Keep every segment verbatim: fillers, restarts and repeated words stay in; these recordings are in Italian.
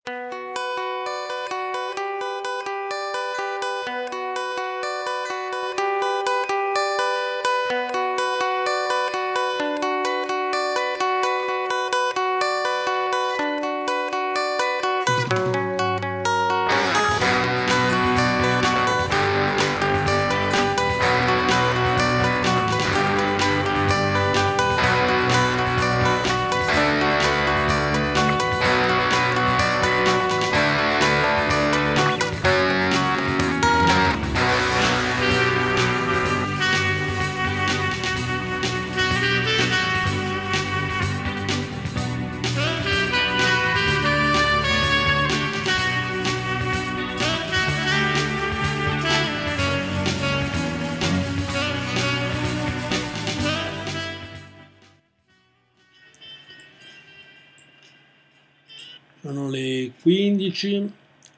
Sono le quindici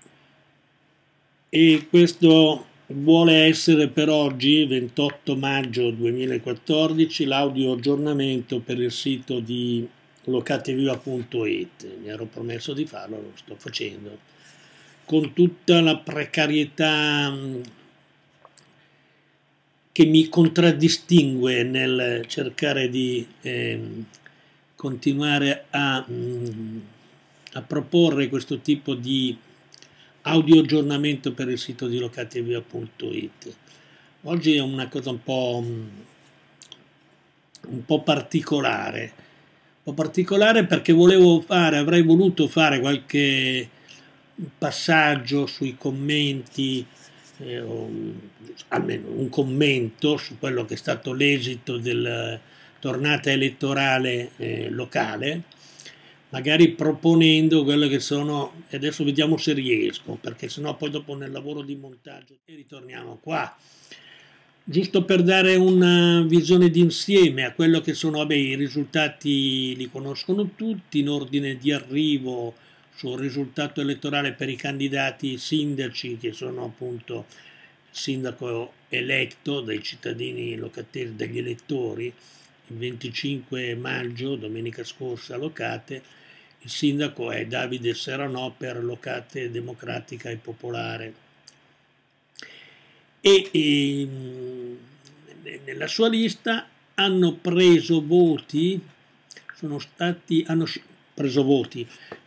e questo vuole essere per oggi, ventotto maggio duemilaquattordici, l'audio aggiornamento per il sito di locateviva punto it. Mi ero promesso di farlo, lo sto facendo, con tutta la precarietà che mi contraddistingue nel cercare di eh, continuare a... Mh, a proporre questo tipo di audio aggiornamento per il sito di locateviva punto it. Oggi è una cosa un po', un po' particolare, un po' particolare perché volevo fare, avrei voluto fare qualche passaggio sui commenti, eh, o, almeno un commento su quello che è stato l'esito della tornata elettorale eh, locale, magari proponendo quello che sono, e adesso vediamo se riesco, perché sennò poi dopo nel lavoro di montaggio e ritorniamo qua, giusto per dare una visione d'insieme a quello che sono, vabbè, i risultati li conoscono tutti, in ordine di arrivo sul risultato elettorale per i candidati sindaci, che sono appunto il sindaco eletto dai cittadini locatesi, dagli elettori, il venticinque maggio, domenica scorsa a Locate. Il sindaco è Davide Serranò per Locate Democratica e Popolare. E, e nella sua lista hanno preso voti, sono stati, hanno preso voti,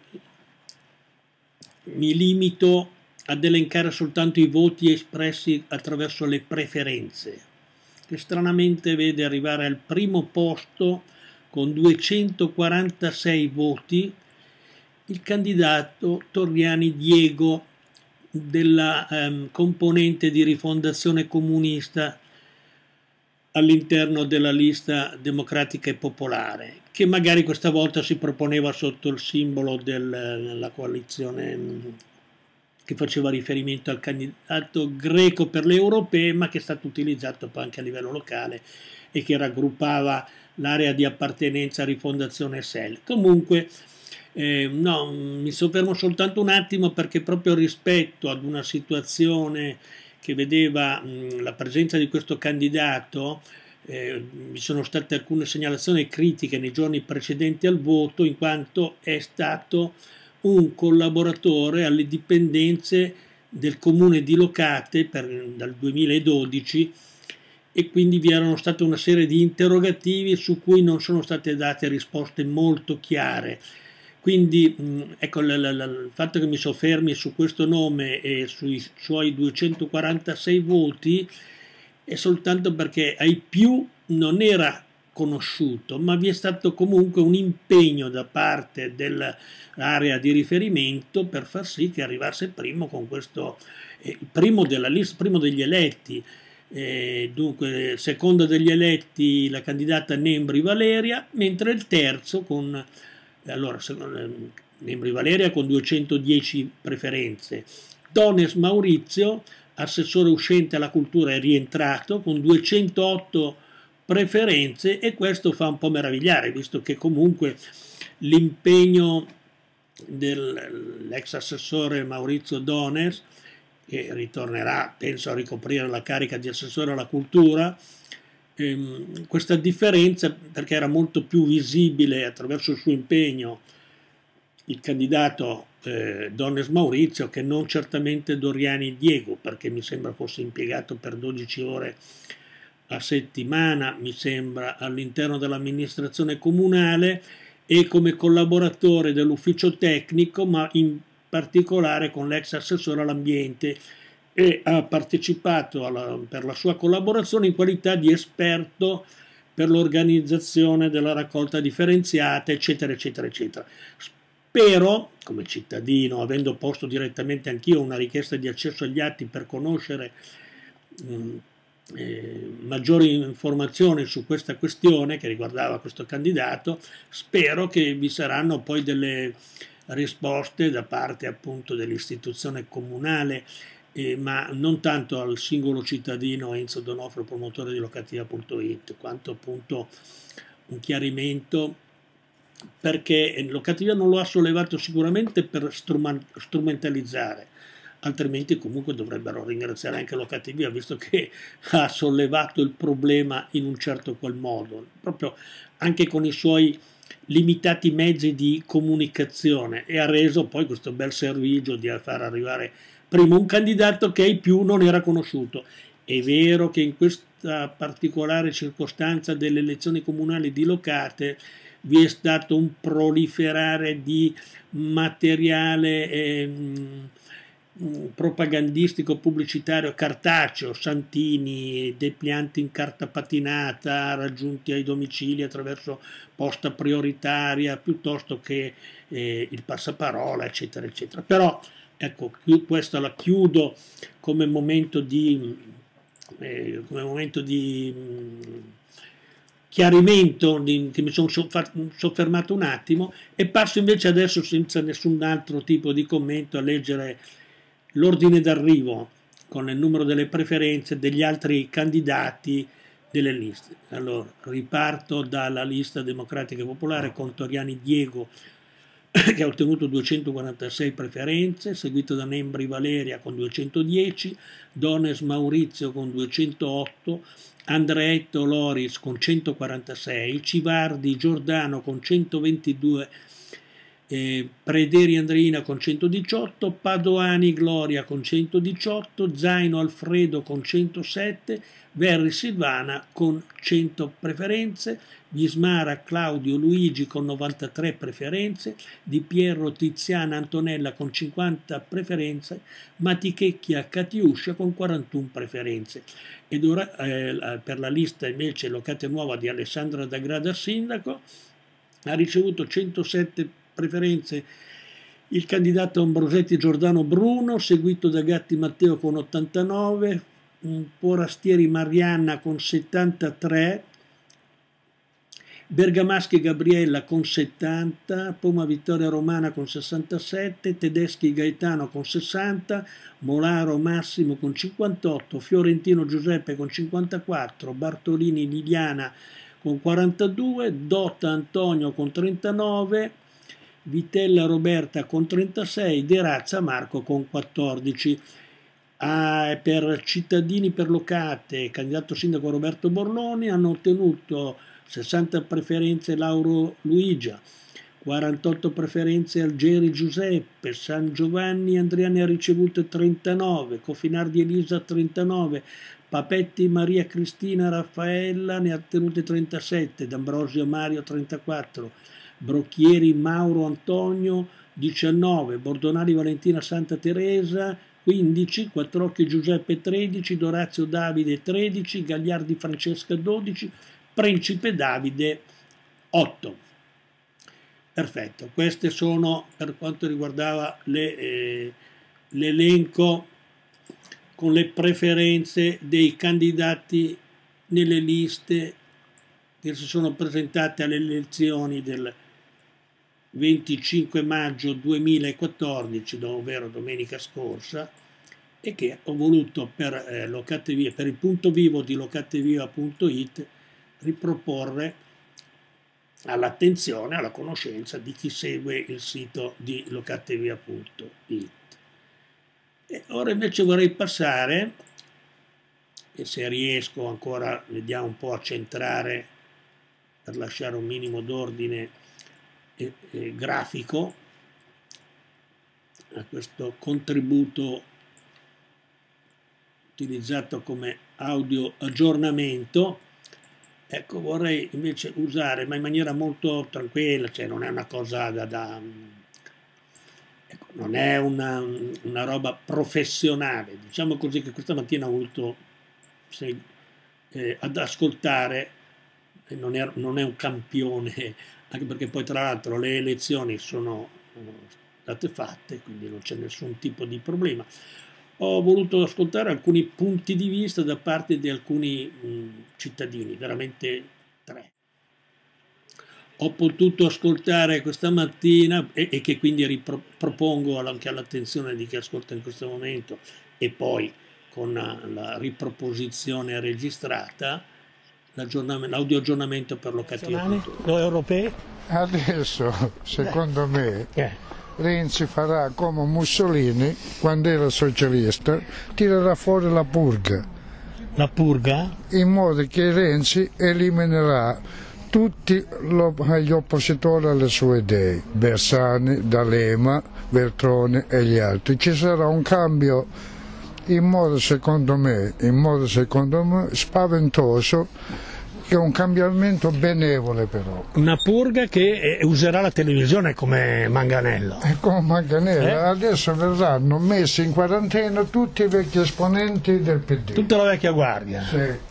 mi limito ad elencare soltanto i voti espressi attraverso le preferenze, che stranamente vede arrivare al primo posto con duecentoquarantasei voti il candidato Torriani Diego della ehm, componente di Rifondazione Comunista all'interno della lista democratica e popolare, che magari questa volta si proponeva sotto il simbolo della coalizione che faceva riferimento al candidato greco per le europee, ma che è stato utilizzato poi anche a livello locale e che raggruppava l'area di appartenenza a Rifondazione S E L. Comunque, eh, no, mi soffermo soltanto un attimo perché proprio rispetto ad una situazione che vedeva mh, la presenza di questo candidato, eh, vi sono state alcune segnalazioni critiche nei giorni precedenti al voto, in quanto è stato un collaboratore alle dipendenze del comune di Locate per, dal duemiladodici, e quindi vi erano state una serie di interrogativi su cui non sono state date risposte molto chiare. Quindi ecco, l- l- l- il fatto che mi soffermi su questo nome e sui suoi duecentoquarantasei voti è soltanto perché ai più non era conosciuto, ma vi è stato comunque un impegno da parte dell'area di riferimento per far sì che arrivasse primo con questo, eh, primo della lista, primo degli eletti. Eh, dunque, secondo degli eletti la candidata Nembri Valeria, mentre il terzo con allora, Nembri Valeria con duecentodieci preferenze, Dones Maurizio, assessore uscente alla cultura, è rientrato con duecentootto preferenze, e questo fa un po' meravigliare, visto che comunque l'impegno dell'ex assessore Maurizio Dones, che ritornerà, penso, a ricoprire la carica di assessore alla cultura, ehm, questa differenza, perché era molto più visibile attraverso il suo impegno il candidato eh, Donnes Maurizio, che non certamente Doriani Diego, perché mi sembra fosse impiegato per dodici ore a settimana, mi sembra, all'interno dell'amministrazione comunale e come collaboratore dell'ufficio tecnico, ma in particolare con l'ex assessore all'ambiente, e ha partecipato alla, per la sua collaborazione in qualità di esperto per l'organizzazione della raccolta differenziata, eccetera, eccetera, eccetera. Spero, come cittadino, avendo posto direttamente anch'io una richiesta di accesso agli atti per conoscere mh, eh, maggiori informazioni su questa questione che riguardava questo candidato, spero che vi saranno poi delle risposte da parte appunto dell'istituzione comunale, eh, ma non tanto al singolo cittadino Enzo D'Onofrio, promotore di locativa punto it, quanto appunto un chiarimento, perché Locativia non lo ha sollevato sicuramente per strumentalizzare, altrimenti comunque dovrebbero ringraziare anche Locativia, visto che ha sollevato il problema in un certo qual modo, proprio anche con i suoi limitati mezzi di comunicazione, e ha reso poi questo bel servigio di far arrivare prima un candidato che ai più non era conosciuto. È vero che in questa particolare circostanza delle elezioni comunali di Locate vi è stato un proliferare di materiale eh, propagandistico pubblicitario cartaceo, santini, deplianti in carta patinata raggiunti ai domicili attraverso posta prioritaria, piuttosto che eh, il passaparola, eccetera, eccetera. Però ecco, questa la chiudo come momento di, eh, come momento di mh, chiarimento di, che mi sono soffermato un attimo, e passo invece adesso, senza nessun altro tipo di commento, a leggere l'ordine d'arrivo con il numero delle preferenze degli altri candidati delle liste. Allora, riparto dalla lista democratica e popolare con Doriani Diego, che ha ottenuto duecentoquarantasei preferenze, seguito da Nembri Valeria con duecentodieci, Donnes Maurizio con duecentootto, Andreetto Loris con centoquarantasei, Civardi Giordano con centoventidue, eh, Prederi Andreina con centodiciotto, Padoani Gloria con centodiciotto, Zaino Alfredo con centosette, Verri Silvana con cento preferenze, Vismara Claudio Luigi con novantatré preferenze, Di Pierro Tiziana Antonella con cinquanta preferenze, Matichecchia Catiuscia con quarantuno preferenze. Ed ora eh, per la lista invece Locate Nuova di Alessandra D'Agrada Sindaco ha ricevuto centosette preferenze il candidato Ambrosetti Giordano Bruno, seguito da Gatti Matteo con ottantanove, Porastieri Marianna con settantatré, Bergamaschi Gabriella con settanta, Poma Vittoria Romana con sessantasette, Tedeschi Gaetano con sessanta, Molaro Massimo con cinquantotto, Fiorentino Giuseppe con cinquantaquattro, Bartolini Liliana con quarantadue, Dota Antonio con trentanove, Vitella Roberta con trentasei, De Razza Marco con quattordici. Ah, per Cittadini per Locate, candidato sindaco Roberto Borloni, hanno ottenuto sessanta preferenze Lauro Luigia, quarantotto preferenze Algeri Giuseppe, San Giovanni Andriani ha ricevuto trentanove, Cofinardi Elisa trentanove, Papetti Maria Cristina Raffaella ne ha ottenute trentasette, D'Ambrosio Mario trentaquattro, Brocchieri Mauro Antonio diciannove, Bordonali Valentina Santa Teresa quindici, Quattrocchi Giuseppe tredici, Dorazio Davide tredici, Gagliardi Francesca dodici, Principe Davide otto. Perfetto, queste sono per quanto riguardava eh, l'elenco con le preferenze dei candidati nelle liste che si sono presentate alle elezioni del venticinque maggio duemilaquattordici, ovvero domenica scorsa, e che ho voluto per, eh, Locativia, per il punto vivo di locativia punto it riproporre all'attenzione, alla conoscenza di chi segue il sito di locativia punto it. E ora invece vorrei passare, e se riesco ancora, vediamo un po' a centrare per lasciare un minimo d'ordine eh, eh, grafico, a questo contributo utilizzato come audio aggiornamento. Ecco, vorrei invece usare, ma in maniera molto tranquilla, cioè non è una cosa da... da ecco, non è una, una roba professionale, diciamo così, che questa mattina ho voluto se, eh, ad ascoltare, eh, non, è, non è un campione, anche perché poi tra l'altro le elezioni sono state fatte, quindi non c'è nessun tipo di problema. Ho voluto ascoltare alcuni punti di vista da parte di alcuni mh, cittadini, veramente tre. Ho potuto ascoltare questa mattina e, e che quindi ripropongo anche all'attenzione di chi ascolta in questo momento, e poi con la riproposizione registrata, l'audio aggiornamento per l'Occasione europee. Adesso, secondo Beh. me, eh. Renzi farà come Mussolini quando era socialista, tirerà fuori la purga. La purga? In modo che Renzi eliminerà tutti gli oppositori alle sue idee, Bersani, D'Alema, Veltroni e gli altri. Ci sarà un cambio in modo, secondo me, in modo secondo me spaventoso, che è un cambiamento benevole però. Una purga che eh, userà la televisione come manganello. È come manganello. Eh? Adesso verranno messi in quarantena tutti i vecchi esponenti del P D. Tutta la vecchia guardia. Sì.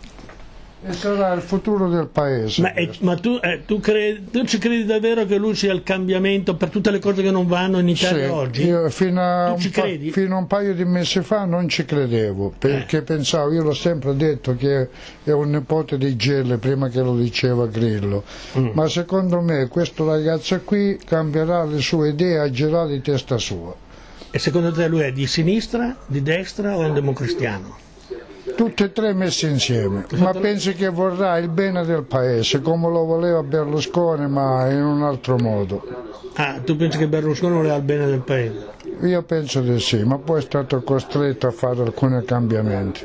E sarà il futuro del paese. Ma, eh, ma tu, eh, tu, credi, tu ci credi davvero che lui sia il cambiamento per tutte le cose che non vanno in Italia sì, oggi? Io fino a, tu ci un pa credi? fino a un paio di mesi fa non ci credevo, perché eh. pensavo, io l'ho sempre detto che è un nipote di Gelle prima che lo diceva Grillo, mm. ma secondo me questo ragazzo qui cambierà le sue idee, agirà di testa sua. E secondo te lui è di sinistra, di destra o è un democristiano? Tutte e tre messe insieme, ma penso che vorrà il bene del paese, come lo voleva Berlusconi, ma in un altro modo. Ah, tu pensi che Berlusconi voleva il bene del paese? Io penso di sì, ma poi è stato costretto a fare alcuni cambiamenti.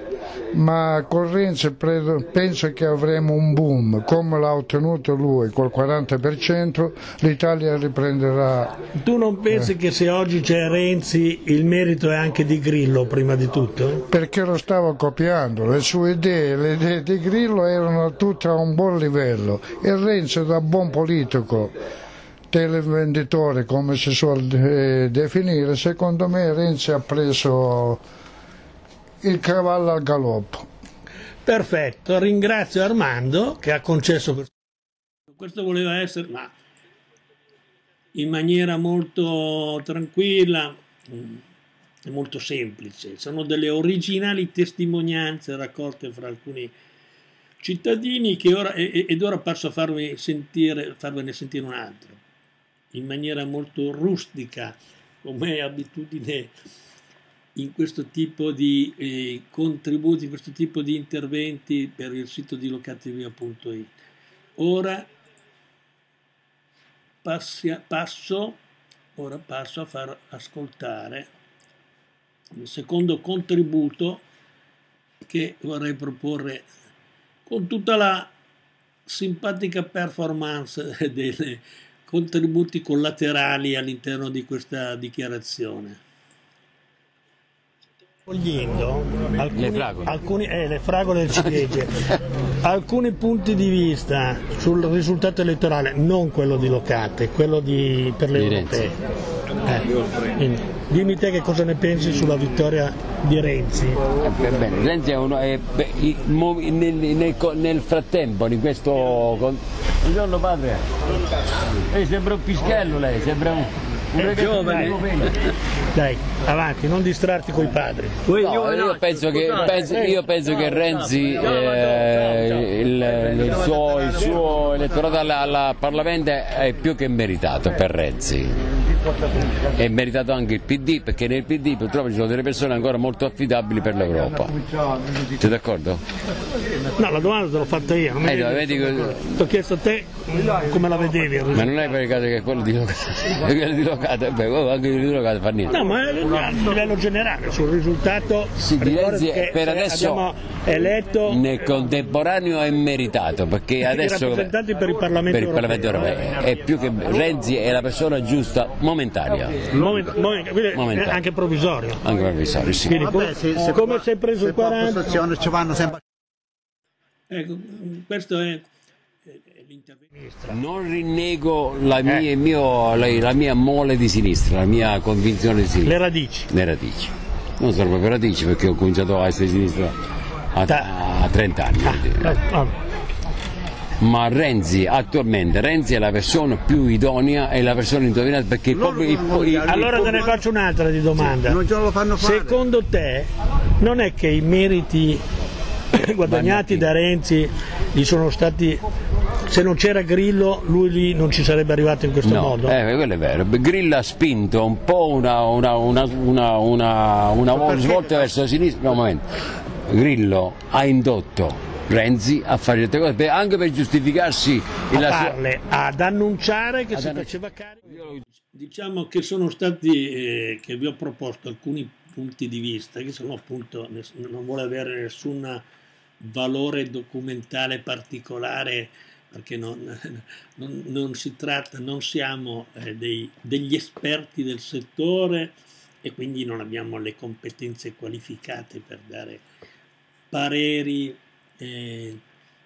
Ma con Renzi penso che avremo un boom, come l'ha ottenuto lui, col quaranta per cento, l'Italia riprenderà. Tu non pensi eh. che se oggi c'è Renzi il merito è anche di Grillo prima di tutto? Perché lo stava copiando, le sue idee, le idee di Grillo erano tutte a un buon livello e Renzi da buon politico, televenditore come si suol definire, secondo me Renzi ha preso il cavallo al galoppo. Perfetto, ringrazio Armando che ha concesso questo. Questo voleva essere, ma in maniera molto tranquilla e molto semplice. Sono delle originali testimonianze raccolte fra alcuni cittadini che ora, ed ora passo a farvi sentire, farvene sentire un altro, in maniera molto rustica, come è abitudine in questo tipo di eh, contributi, in questo tipo di interventi per il sito di locativia punto it. Ora, passia, passo, ora passo a far ascoltare il secondo contributo che vorrei proporre con tutta la simpatica performance dei contributi collaterali all'interno di questa dichiarazione. Togliendo alcuni, le fragole, alcuni, eh, le fragole del ciliegie, alcuni punti di vista sul risultato elettorale, non quello di Locate, quello di, per le europee. Eh, dimmi te che cosa ne pensi sulla vittoria di Renzi. Eh, bene, Renzi è uno, è, beh, nel, nel, nel frattempo, in questo... Buongiorno padre, lei sembra un pischello, lei sembra un... È giovane. Dai, avanti, non distrarti coi padri. No, io penso che, penso, io penso che Renzi, eh, il, il, suo, il suo elettorato al Parlamento è più che meritato per Renzi. È meritato anche il P D, perché nel P D purtroppo ci sono delle persone ancora molto affidabili per l'Europa. Sei d'accordo? No, la domanda te l'ho fatta io. Non mi eh, no, vedi che... Ti ho chiesto a te come la vedevi. Ma non è per il caso che quello di Locate, beh, anche di Locate fa niente. No, ma a livello generale sul risultato sì, di Renzi per adesso abbiamo eletto nel contemporaneo è meritato, perché adesso rappresentanti per il Parlamento, per il Parlamento europeo, europeo è più che Renzi è la persona giusta momentanea, Moment, moment, momentanea. Anche provvisorio, anche provvisorio, sì. Quindi, come, Vabbè, se, se come si è preso il quaranta? Ci vanno sempre. Ecco, questo è, è l'intervento. Non rinnego la mia, eh. mio, la, la mia mole di sinistra, la mia convinzione di sinistra. Le radici. Le radici. Non sono proprio radici, perché ho cominciato a essere di sinistra a, a trenta anni. Ah, eh, ah. Ma Renzi, attualmente, Renzi è la persona più idonea, è la persona indovinata, perché il Loro, popolo... Il, il, allora te ne faccio un'altra di domanda. Non ce lo fanno fare. Secondo te non è che i meriti guadagnati da Renzi gli sono stati, se non c'era Grillo lui lì non ci sarebbe arrivato in questo no, modo? Eh, quello è vero. Grillo ha spinto un po' una, una, una, una, una, una svolta verso la sinistra. No, un momento. Grillo ha indotto Renzi a fare certe cose, anche per giustificarsi a farle, sua... ad annunciare che ad si annunciare. faceva carico. Diciamo che sono stati, eh, che vi ho proposto alcuni punti di vista che sono appunto, non vuole avere nessun valore documentale particolare, perché non, non, non si tratta, non siamo eh, dei, degli esperti del settore e quindi non abbiamo le competenze qualificate per dare pareri eh,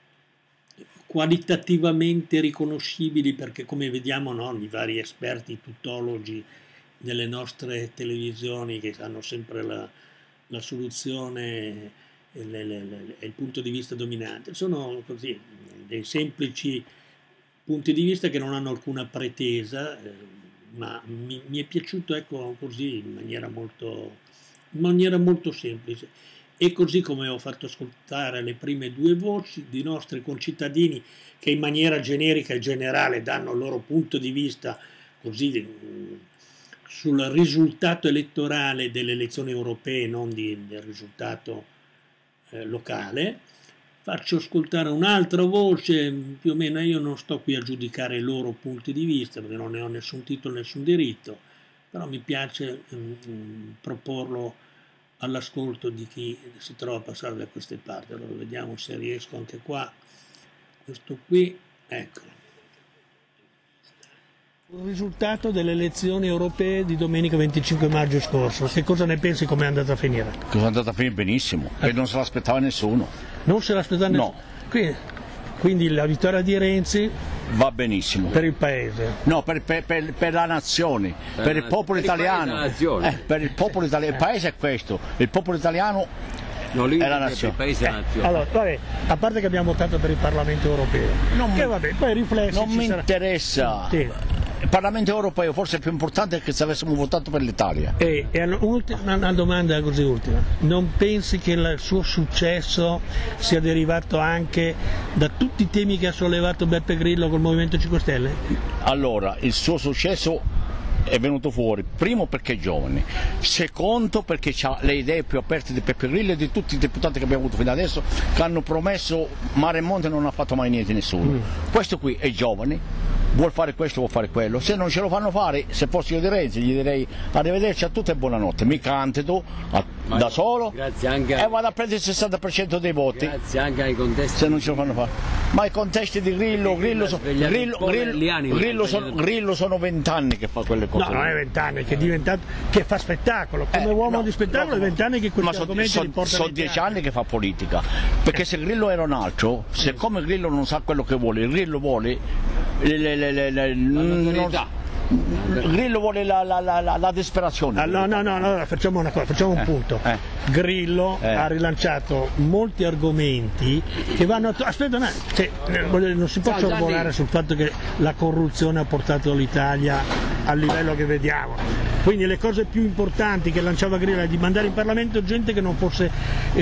qualitativamente riconoscibili, perché come vediamo, no, i vari esperti tuttologi delle nostre televisioni che hanno sempre la, la soluzione e le, le, le, il punto di vista dominante, sono così dei semplici punti di vista che non hanno alcuna pretesa, eh, ma mi, mi è piaciuto, ecco, così in maniera molto, in maniera molto semplice. E così come ho fatto ascoltare le prime due voci di nostri concittadini che in maniera generica e generale danno il loro punto di vista così sul risultato elettorale delle elezioni europee, non di, del risultato eh, locale, faccio ascoltare un'altra voce, più o meno io non sto qui a giudicare i loro punti di vista perché non ne ho nessun titolo, nessun diritto, però mi piace mh, proporlo all'ascolto di chi si trova a passare da queste parti. Allora vediamo se riesco anche qua, questo qui, ecco. Il risultato delle elezioni europee di domenica venticinque maggio scorso, che cosa ne pensi, come è andata a finire? Che è andata a finire benissimo, eh. e non se l'aspettava nessuno. Non se l'aspettava nessuno? No. Quindi, quindi la vittoria di Renzi va benissimo. Per il paese? No, per, per, per, per la nazione, per, per il popolo per italiano. Il eh, per il popolo italiano, il paese è questo, il popolo italiano no, è la nazione. Il paese è la nazione. Eh, allora, vabbè, a parte che abbiamo votato per il Parlamento europeo, non che vabbè, poi riflessi non mi sarà... interessa. Sì. Il Parlamento europeo forse è più importante che se avessimo votato per l'Italia. E, e un'ultima una domanda così ultima, non pensi che il suo successo sia derivato anche da tutti i temi che ha sollevato Beppe Grillo col Movimento cinque Stelle? Allora, il suo successo è venuto fuori, primo perché è giovane, secondo perché ha le idee più aperte di Beppe Grillo e di tutti i deputati che abbiamo avuto fino adesso, che hanno promesso mare e monte e non ha fatto mai niente nessuno. Mm. Questo qui è giovane, vuol fare questo, vuol fare quello, se non ce lo fanno fare, se fossi io di Renzi gli direi arrivederci a tutti e buonanotte, mi candido a, da solo anche e vado a prendere il sessanta per cento dei voti, grazie anche ai contesti, se non ce lo fanno fare. Ma i contesti di Grillo, Grillo, so, Grillo, Grillo, Grillo, sono, Grillo sono vent'anni che fa quelle cose. No, non è vent'anni, che è diventato, che fa spettacolo, come eh, uomo no, di spettacolo, no, è vent'anni che questi argomenti so, li porta sono dieci anni che fa politica, perché se Grillo era un altro, siccome Grillo non sa quello che vuole, Grillo vuole le, le, le, le, le, non, Grillo vuole la, la, la, la, la disperazione. Ah, no, no, no, no, facciamo una cosa, facciamo un eh, punto. Eh. Grillo eh. ha rilanciato molti argomenti che vanno a... Aspetta, no, cioè, non si può sorvolare sul fatto che la corruzione ha portato l'Italia al livello che vediamo. Quindi le cose più importanti che lanciava Grillo è di mandare in Parlamento gente che non fosse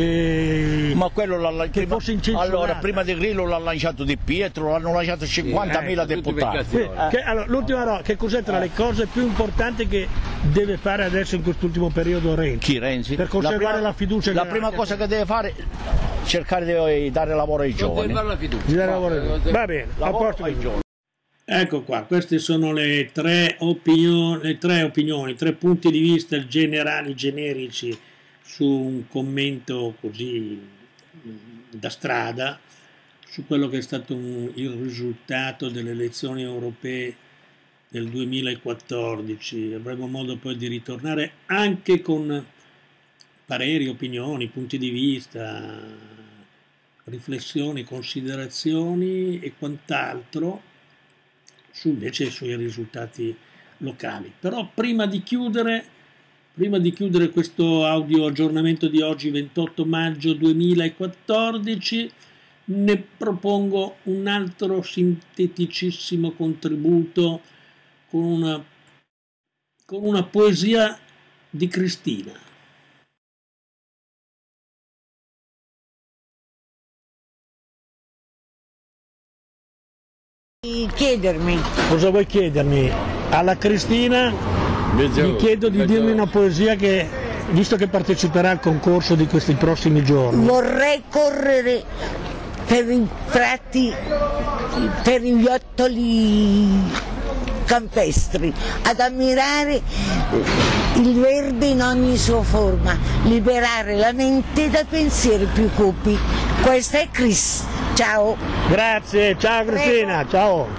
eh, ma quello l'ha che prima, fosse incensurata. Allora prima di Grillo l'ha lanciato Di Pietro, l'hanno lanciato cinquantamila sì, eh, deputati. eh. Che, allora, l'ultima roba, che cos'è tra le cose più importanti che deve fare adesso in quest'ultimo periodo Renzi? Chi, Renzi? Per conservare la, prima, la fiducia. La prima cosa che deve fare è cercare di dare lavoro ai giovani. Dare la fiducia. Di dare lavoro ai giovani. Va bene, a posto ai giovani. Ecco qua, queste sono le tre opinioni, le tre opinioni, tre punti di vista generali, generici, su un commento così da strada su quello che è stato un, il risultato delle elezioni europee del duemilaquattordici. Avremo modo poi di ritornare anche con pareri, opinioni, punti di vista, riflessioni, considerazioni e quant'altro su, invece sui risultati locali. Però prima di chiudere, prima di chiudere questo audio aggiornamento di oggi, ventotto maggio duemilaquattordici, ne propongo un altro sinteticissimo contributo con una, con una poesia di Cristina. Chiedermi. Cosa vuoi chiedermi? Alla Cristina gli chiedo di dirmi una poesia che, visto che parteciperà al concorso di questi prossimi giorni. Vorrei correre per i tratti, per gli ottoli campestri, ad ammirare il verde in ogni sua forma, liberare la mente da pensieri più cupi. Questa è Cris. Ciao. Grazie, ciao Cristina, Prego. Ciao.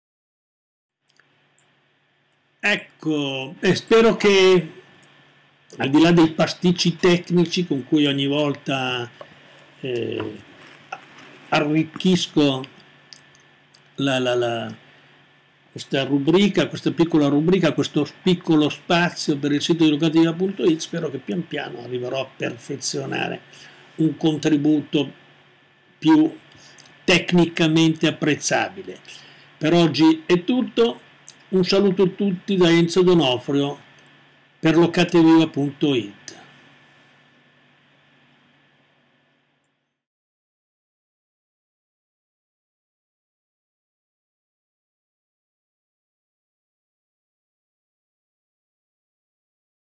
Ecco, e spero che al di là dei pasticci tecnici con cui ogni volta eh, arricchisco la, la, la, questa rubrica, questa piccola rubrica, questo piccolo spazio per il sito di educativa punto it, spero che pian piano arriverò a perfezionare un contributo più tecnicamente apprezzabile. Per oggi è tutto, un saluto a tutti da Enzo Donofrio per locateviva punto it.